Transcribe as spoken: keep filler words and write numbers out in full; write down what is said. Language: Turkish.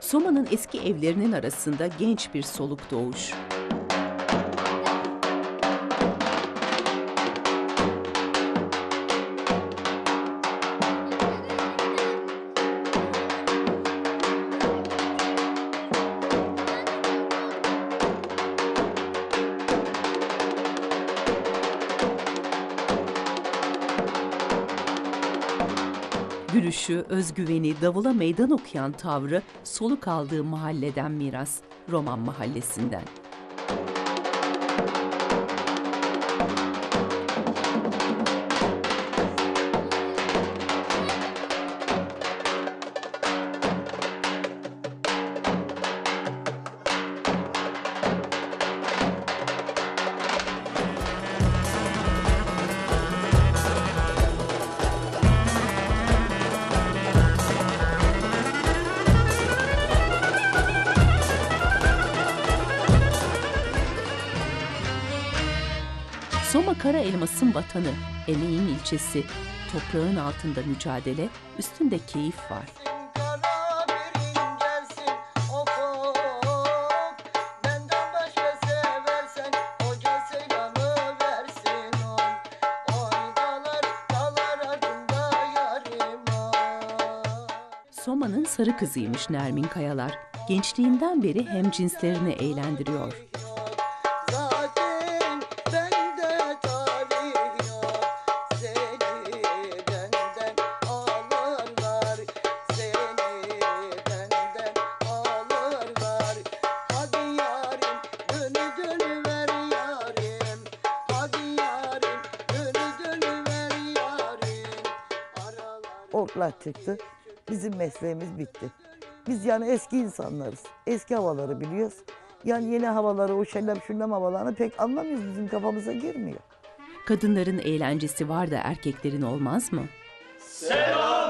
Soma'nın eski evlerinin arasında genç bir soluk doğuş. Gülüşü, özgüveni, davula meydan okuyan tavrı soluk aldığı mahalleden miras, Roman Mahallesi'nden. Soma Kara Elmas'ın vatanı, emeğin ilçesi, toprağın altında mücadele, üstünde keyif var. Soma'nın sarı kızıymış Nermin Kayalar. Gençliğinden beri hemcinslerini eğlendiriyor. Orklar çıktı. Bizim mesleğimiz bitti. Biz yani eski insanlarız. Eski havaları biliyoruz. Yani yeni havaları, o şellem şüllem havalarını pek anlamıyoruz. Bizim kafamıza girmiyor. Kadınların eğlencesi var da erkeklerin olmaz mı? Selam!